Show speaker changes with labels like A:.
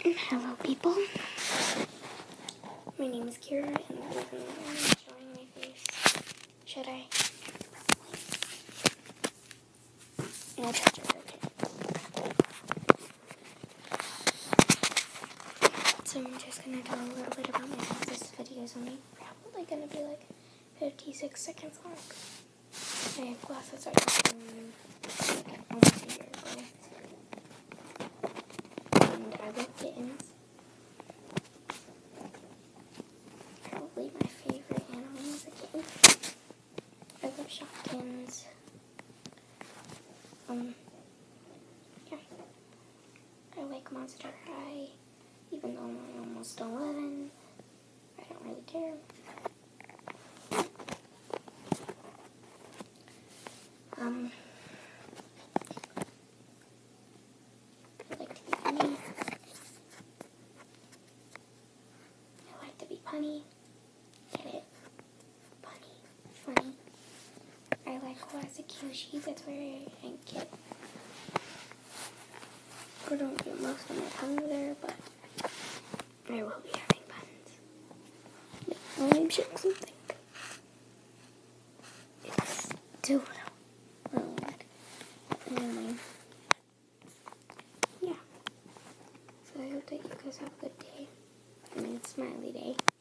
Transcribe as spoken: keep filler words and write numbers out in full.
A: Hello people, my name is Kira and I'm showing my face. Should I? No charger, okay. So I'm just going to tell a little bit about myself. This video is only probably going to be like fifty-six seconds long. I have glasses I got from like almost a year ago. And I love kittens. Probably my favorite animal is a kitten. I love Shopkins. Um, yeah. I like Monster High, even though I'm almost eleven. I don't really care. Um, I like to be funny. I like to be punny. Get it? Punny. Funny. I like classic Kyoshi. That's where I, I get. I don't get most of my puns there, but I will be having puns. Let me check something. It's still a little weird. Anyway. Yeah. So I hope that you guys have a good day. I mean, smiley day.